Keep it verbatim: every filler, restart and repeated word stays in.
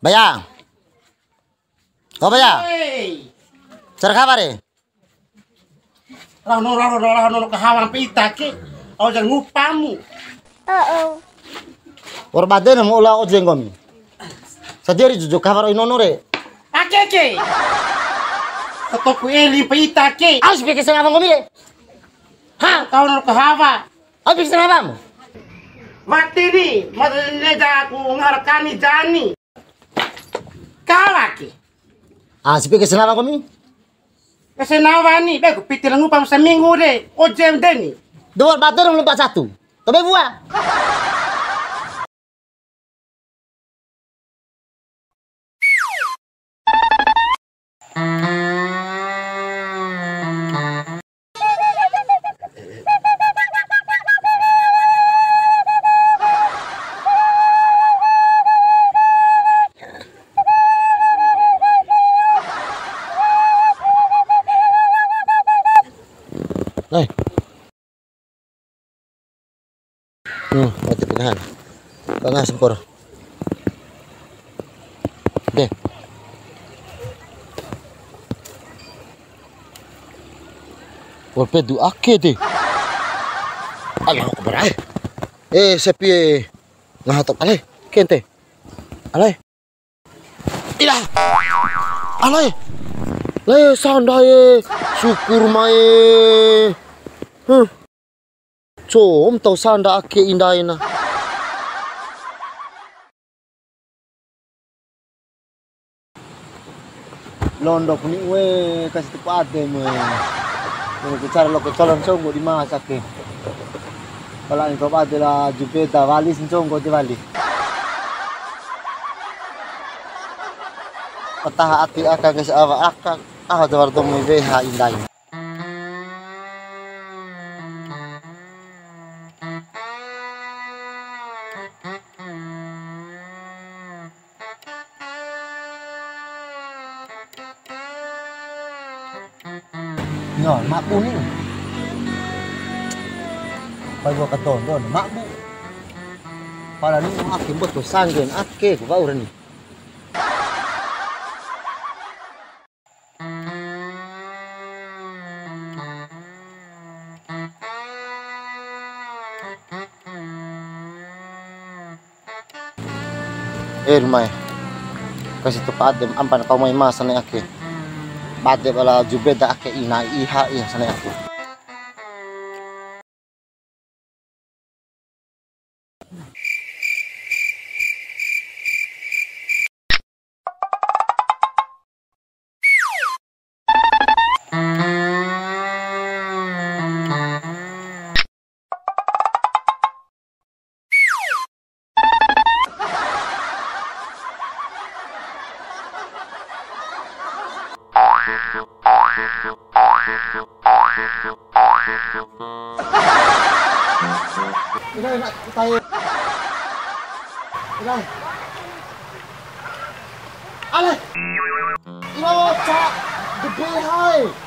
Bayang. Kau bayang? Hei. Cara kabar eh? Rano rano rano kahawan pita ke. Au jangan ngupamu. Oo. Orbade na mo ula o jengomi. Sadiri jujuk kabar inono re. Ake ke. Katoku eli pita ke. Aus pikir sama ngomi re. Ha, kau nol kahawa. Aus pikir sama kamu. Mati ni, mati ni aku ngarakani jani. Kala ke. Ah, si pikir sama ngomi. Kasi nawani, bego pitil ngupam sa minggu de. O jem deni. Dua bater lupa satu. Tobe buah. Này. Hmm, mati pegahan. Tengah sempur. Deh. Wolpe du ake deh. Allah akbar. Eh, sepi ngahatok alai. Kente. Alai. Ilah. Alai. Le sandaye syukur mae. Huh. Com tau sanda ake indahina. Londo puni we kasih tepat deh me. Mau bicara lo kecolon songgo di masak ke. Kalau ini tepat lah jupeta wali songgo di wali. Patah hati akak ke sawa akak. Ah, jawar to me beha indah. Nhỏ mak bu ni. Pai gua katon don mak bu. Pala ni mau akim betul sanggen ake ku bau ni. Eh rumah kasih tepat dem ampan kau mai mas sana ake. Bade bala jubeda ake ina iha iha sana aku. Ini nak saya. Ini. Ale. Ini cak gede hai.